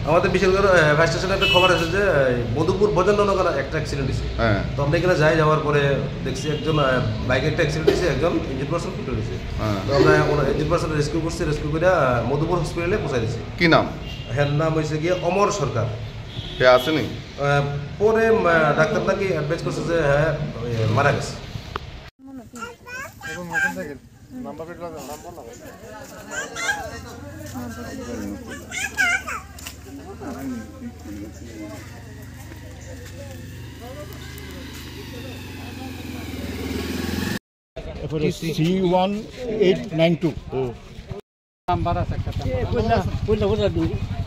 আমাদের বিশেষ করে ফায়ার স্টেশনে একটা খবর আছে যে মধুপুর ভজননগর একটা অ্যাক্সিডেন্ট হয়েছে। হ্যাঁ। তো আমরা এখানে যাওয়ার পরে দেখছি একজন বাইকে একটা অ্যাক্সিডেন্ট হয়েছে, একজন ইঞ্জিন পার্সন ফুটে হয়েছে। হ্যাঁ। তো আমরা ইঞ্জিন পার্সন রেস্কিউ করছি, রেস্কিউ করে মধুপুর হসপিটালে পৌঁছাই দিচ্ছি। কি নাম? হ্যাঁ, নাম হয়েছে গিয়ে অমর সরকার। কে আসেনি? পরে ডাক্তার নাকি অ্যাডভাইস করছে যে হ্যাঁ মারা গেছে। C1892 নাম্বার আছে একটা